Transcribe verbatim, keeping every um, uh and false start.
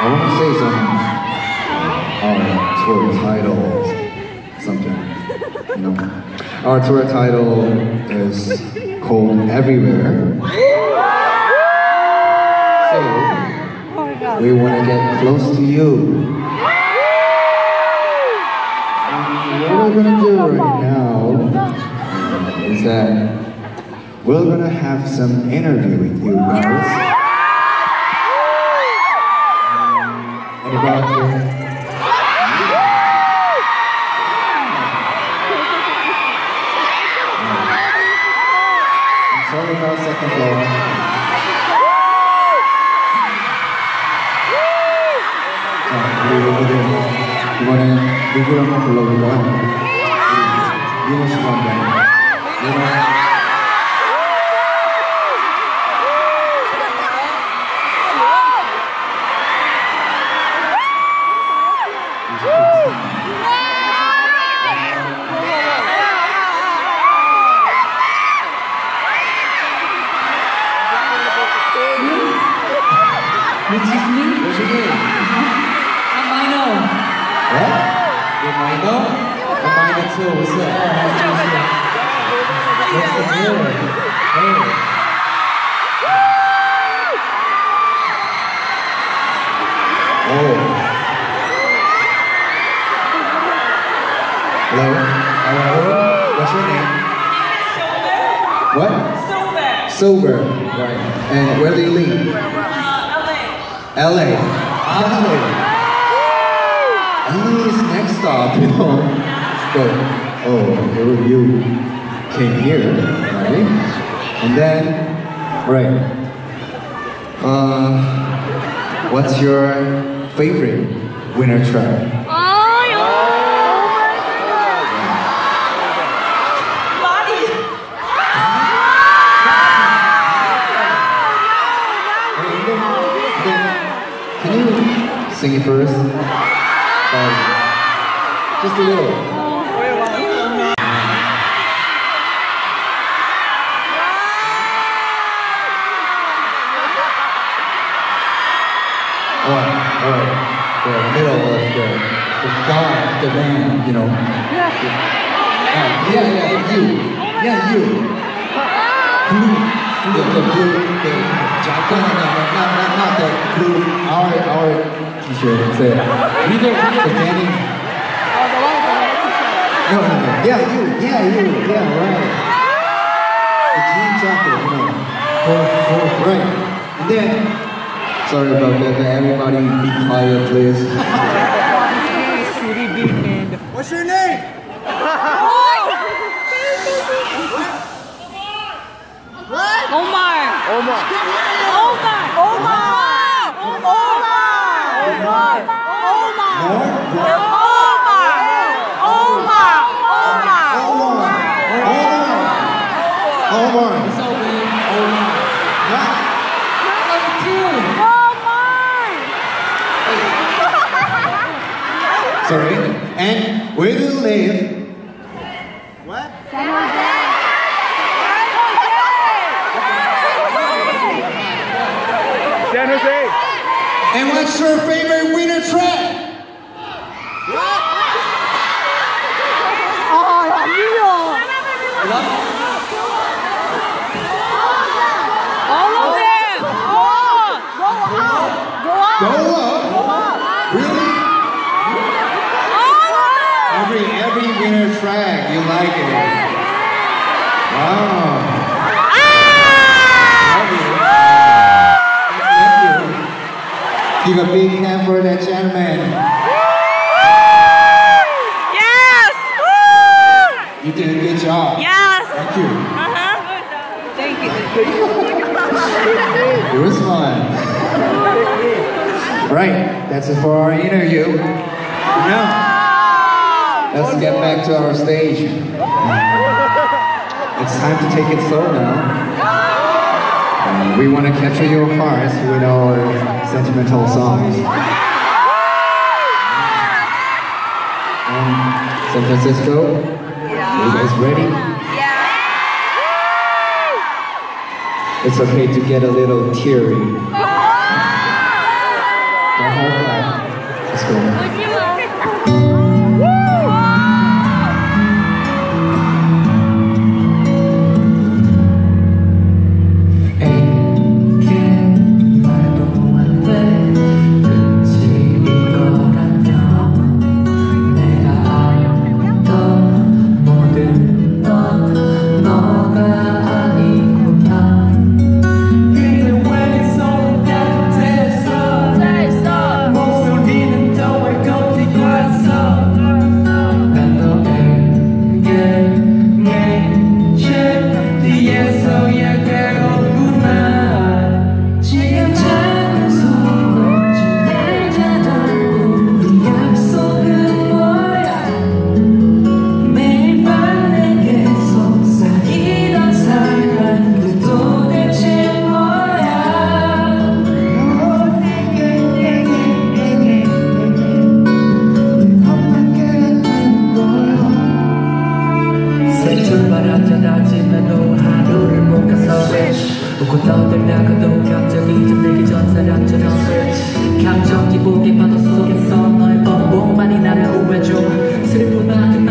I want to say some our tour title, something, you know. Our tour title is called Everywhere. So we want to get close to you. And what we're gonna do right now is that we're gonna have some interview with you guys. Any volunteers? I'm sorry about second floor. 자, 우리 여러분들 이번에 누구를 한번 불러볼까요? 민호 씨가 한번. 민호. Which is me? What's your name? I'm Mino. What? You're Mino? I'm Mino too. What's up? What's the deal? Hey. Oh. Hello? Hello? What's your name? What? Silver. Right. And where do you live? L A. L A. L A is next stop, you know. But, oh, you came here, right? And then, right. Uh, what's your favorite winter track? Can you sing it first? Um, just a little. Alright, alright. The middle of the, the god, the man, you know. Yeah, yeah, yeah, you. Yeah, you. Blue. The, the blue, the jacket, no, no, not, not, not the blue, our, our t-shirt, it's a, read it, read it, Danny. No, no, no, yeah, you, yeah, you, yeah, right. The jean jacket, you know, for, for, right. And then, sorry about that, but everybody be quiet, please. What's your name? What? Omar! Omar. Omar! Omar! Omar! Omar! More? Omar! Omar! Omar! Omar! Omar! What's up, man? Omar. Yeah. I love you too. Omar! Sorry. And where do you live? What? San Jose! San Jose. And what's your favorite winter track? 아, 아니요! All of them! Oh! Go out! Go out! Go up? Really? All of them! Every every winter track, you like it. Wow. Thank you. Give a big hand for that gentleman. Yes! You did a good job. Yes! Thank you. Uh-huh. Thank you. It was fun. Right, that's it for our interview. Now, let's get back to our stage. It's time to take it slow now. Uh, we want to capture your hearts with our sentimental songs. Um, San Francisco, are you guys ready? Yeah! It's okay to get a little teary. Go ahead. Let's go. 웃고 떠들다가도 갑자기 잠들기 전 사람처럼 감정 기복의 파도 속에서 너의 뻔뻔만이 나를 구해줘 슬픔만